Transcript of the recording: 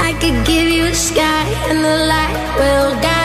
I could give you a sky and the light will guide